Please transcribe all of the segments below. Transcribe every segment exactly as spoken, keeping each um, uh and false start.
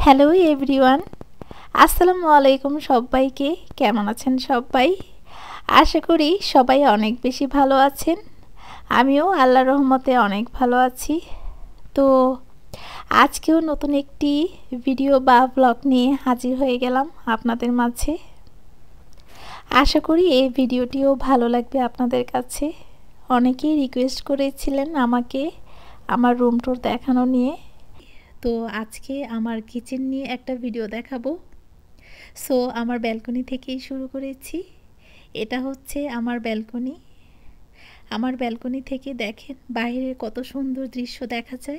Hello everyone, আসসালামু আলাইকুম। সবাইকে কেমন আছেন সবাই? আশা করি সবাই অনেক বেশি ভালো আছেন। আমিও আল্লাহর রহমতে অনেক ভালো আছি। তো আজকেও নতুন একটি ভিডিও বা ব্লগ নিয়ে হাজির হয়ে গেলাম আপনাদের মাঝে। আশা করি এই ভিডিওটিও ভালো লাগবে আপনাদের কাছে। অনেকেই রিকোয়েস্ট করেছিলেন আমাকে আমার রুম ট্যুর দেখানো নিয়ে। তো আজকে আমার কিচেন নিয়ে একটা ভিডিও দেখাবো। সো আমার ব্যালকনি থেকেই শুরু করেছি। এটা হচ্ছে আমার ব্যালকনি। আমার ব্যালকনি থেকে দেখেন বাইরের কত সুন্দর দৃশ্য দেখা যায়।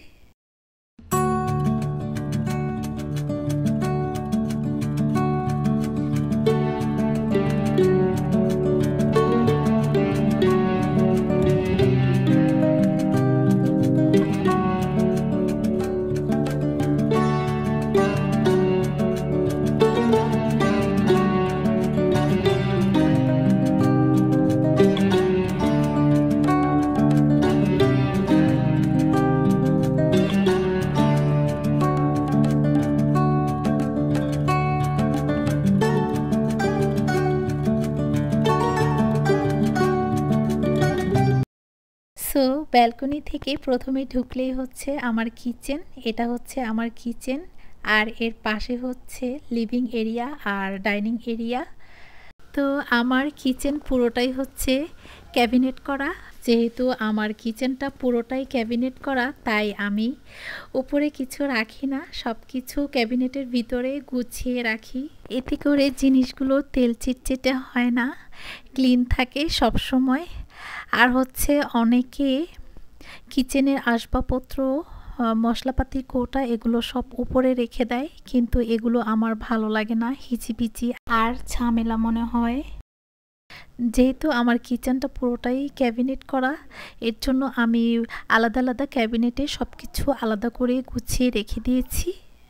সো ব্যালকনি থেকে প্রথমে ঢুকলেই হচ্ছে আমার কিচেন। এটা হচ্ছে আমার কিচেন, আর এর পাশে হচ্ছে লিভিং এরিয়া আর ডাইনিং এরিয়া। তো আমার কিচেন পুরোটাই হচ্ছে ক্যাবিনেট করা। যেহেতু আমার কিচেনটা পুরোটাই ক্যাবিনেট করা, তাই আমি উপরে কিছু রাখি না, সব কিছু ক্যাবিনেটের ভিতরে গুছিয়ে রাখি। এতে করে জিনিসগুলো তেল চিটচিটে হয় না, ক্লিন থাকে সব সময়। আর হচ্ছে অনেকে কিচেনের আসবাবপত্র, মশলাপাতির কৌটা এগুলো সব উপরে রেখে দেয়, কিন্তু এগুলো আমার ভালো লাগে না, হিচিবিচি আর ঝামেলা মনে হয়। যেহেতু আমার কিচেনটা পুরোটাই ক্যাবিনেট করা, এর জন্য আমি আলাদা আলাদা ক্যাবিনেটে সব কিছু আলাদা করে গুছিয়ে রেখে দিয়েছি।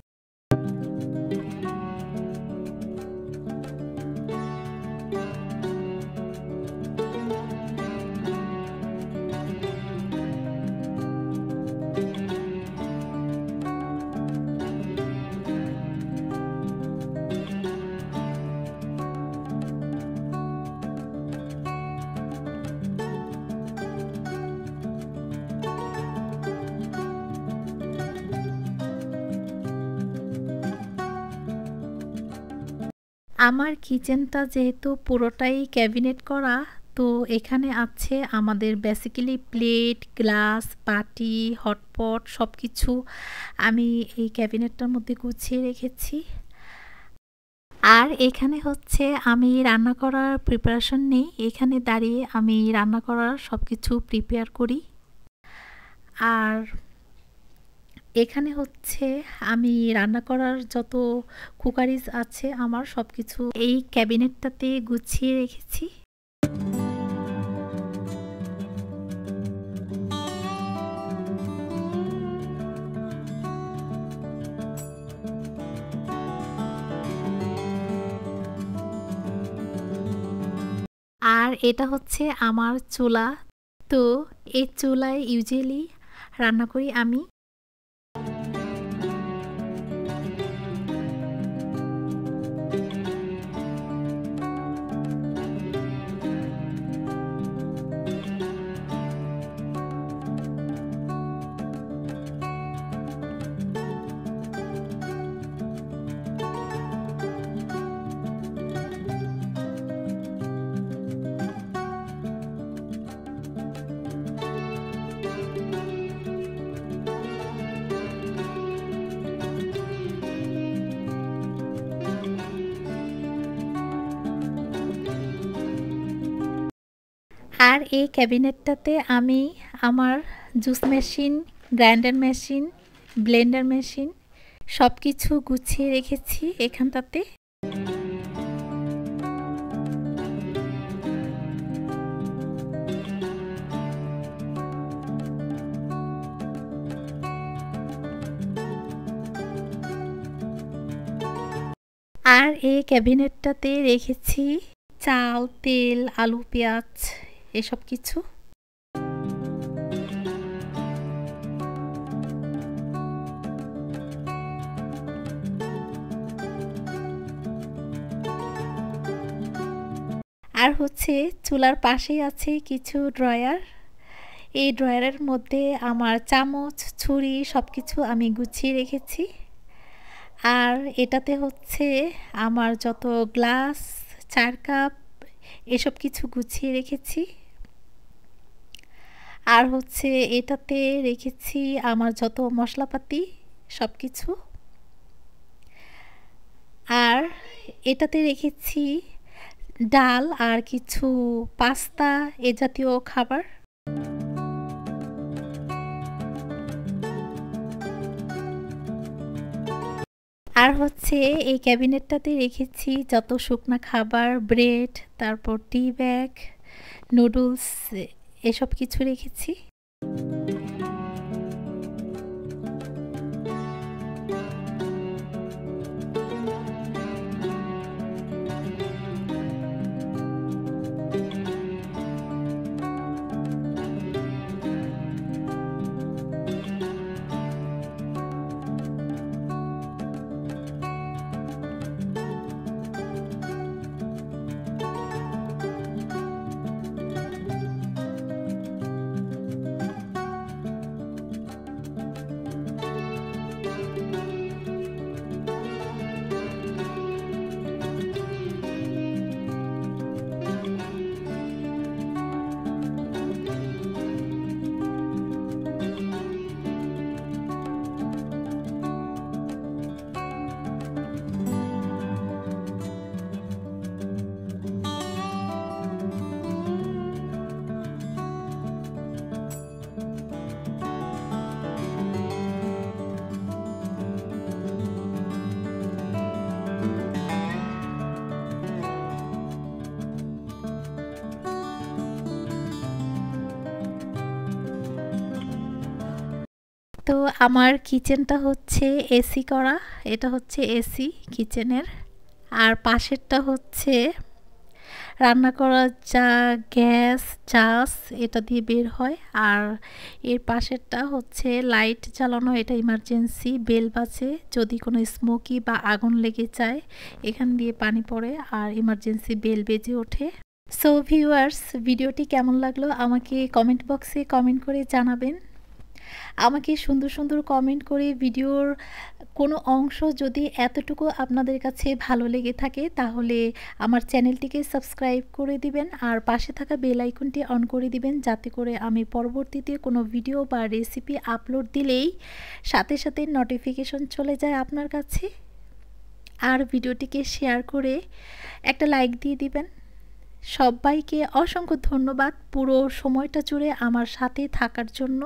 আমার কিচেনটা যেহেতু পুরোটাই ক্যাবিনেট করা, তো এখানে আছে আমাদের বেসিক্যালি প্লেট, গ্লাস, বাটি, হটপট সব কিছু আমি এই ক্যাবিনেটটার মধ্যে গুছিয়ে রেখেছি। আর এখানে হচ্ছে আমি রান্না করার প্রিপারেশন নেই, এখানে দাঁড়িয়ে আমি রান্না করার সব কিছু প্রিপেয়ার করি। আর এখানে হচ্ছে আমি রান্না করার যত কুকারিজ আছে আমার সব কিছু এই ক্যাবিনেটটাতে গুছিয়ে রেখেছি। আর এটা হচ্ছে আমার চুলা। তো এই চুলায় ইউজুয়ালি রান্না করি আমি। আর এই ক্যাবিনেটটাতে আমি আমার juice machine, grinder machine, blender machine সব কিছু গুছিয়ে রেখেছি এখানটাতে। আর এই ক্যাবিনেটটাতে রেখেছি চাল, তেল, আলু, পেঁয়াজ এসব কিছু। আর হচ্ছে চুলার পাশেই আছে কিছু ড্রয়ার। এই ড্রয়ারের মধ্যে আমার চামচ, ছুরি সব কিছু আমি গুছিয়ে রেখেছি। আর এটাতে হচ্ছে আমার যত গ্লাস, চার কাপ এসব কিছু গুছিয়ে রেখেছি। আর হচ্ছে এটাতে রেখেছি আমার যত মশলাপাতি সব কিছু। আর এটাতে রেখেছি ডাল আর কিছু পাস্তা এ জাতীয় খাবার। আর হচ্ছে এই ক্যাবিনেটটাতে রেখেছি যত শুকনা খাবার, ব্রেড, তারপর টি ব্যাগ, নুডলস এসব কিছু রেখেছি। তো আমার কিচেনটা হচ্ছে এসি করা, এটা হচ্ছে এসি কিচেনের। আর পাশেরটা হচ্ছে রান্না করা যা গ্যাস চাস এটা দিয়ে বের হয়। আর এর পাশেরটা হচ্ছে লাইট জ্বালানো, এটা ইমার্জেন্সি বেল বাজে যদি কোনো স্মোকি বা আগুন লেগে যায়, এখান দিয়ে পানি পড়ে আর ইমার্জেন্সি বেল বেজে ওঠে। সো ভিউয়ার্স, ভিডিওটি কেমন লাগলো আমাকে কমেন্ট বক্সে কমেন্ট করে জানাবেন। আমাকে সুন্দর সুন্দর কমেন্ট করে ভিডিওর কোনো অংশ যদি এতটুকু আপনাদের কাছে ভালো লেগে থাকে তাহলে আমার চ্যানেলটিকে সাবস্ক্রাইব করে দিবেন আর পাশে থাকা বেল আইকনটি অন করে দিবেন, যাতে করে আমি পরবর্তীতে কোনো ভিডিও বা রেসিপি আপলোড দিলেই সাথে সাথে নোটিফিকেশন চলে যায় আপনার কাছে। আর ভিডিওটিকে শেয়ার করে একটা লাইক দিয়ে দিবেন। সবাইকে অসংখ্য ধন্যবাদ পুরো সময়টা জুড়ে আমার সাথে থাকার জন্য।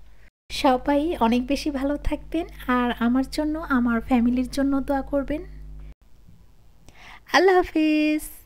সবাই অনেক বেশি ভালো থাকবেন আর আমার জন্য, আমার ফ্যামিলির জন্য দোয়া করবেন। আল্লাহ হাফিজ।